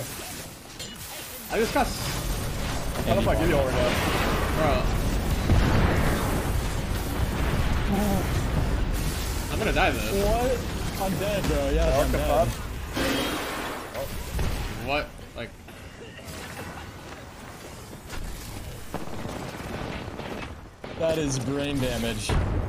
I just got. How the fuck did you over now? Bro. I'm gonna die this. What? I'm dead, bro. Yeah, I'm dead. What? Like. That is brain damage.